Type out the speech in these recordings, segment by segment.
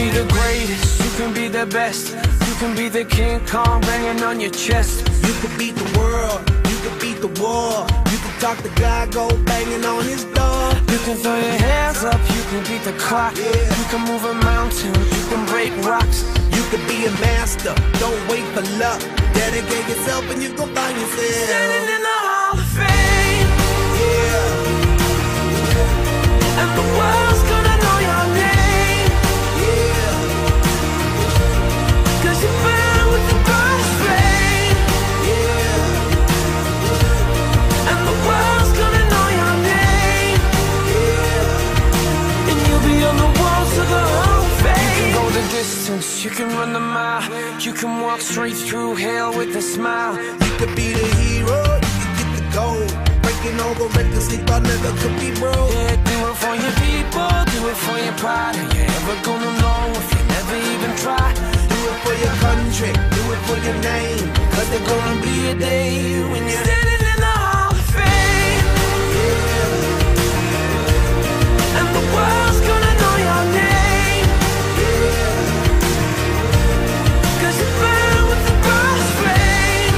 be the greatest, you can be the best. You can be the King Kong banging on your chest. You can beat the world, you can beat the war. You can talk to God, go banging on his door. You can throw your hands up, you can beat the clock. You can move a mountain, you can break rocks. You can be a master, don't wait for luck. Dedicate yourself and you can find yourself standing in the Hall of Fame. Yeah. And the world's gonna know your name. Yeah. 'Cause you burn with the brightest flame. Yeah. And the world's gonna know your name. Yeah. And you'll be on the walls of the Hall of Fame. You can go the distance, you can run the mile. You can walk straight through hell with a smile. You could be the hero, you can get the gold. Breaking all the records they thought never could be broke. Yeah, do it for your people, do it for your pride. Are you ever gonna know if you never even try? Do it for your country, do it for your name. 'Cause there's gonna be a day when you're standing in the Hall of Fame. Yeah. And the world's gonna know your name. Yeah. 'Cause you burn with the brightest flame.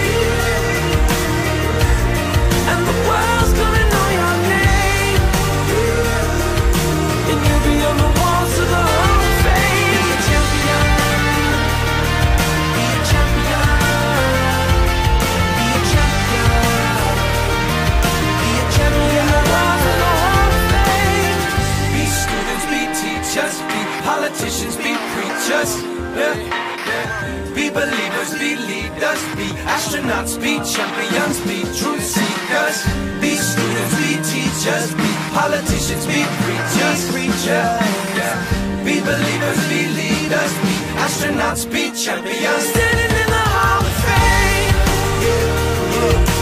Yeah. And the world's gonna know your name. Yeah. And you'll be on the walls of the Hall of Fame. Be a champion. Be a champion. Be a champion. Be a champion. The walls of the Hall of Fame. Be students, be teachers, be politicians, be preachers. Yeah. Be believers, be leaders, be astronauts, be champions, be truth seekers. Be students, be teachers, be politicians, be preachers. Yeah. Be believers, be leaders, be astronauts, be champions. Standing in the Hall of Fame. Yeah.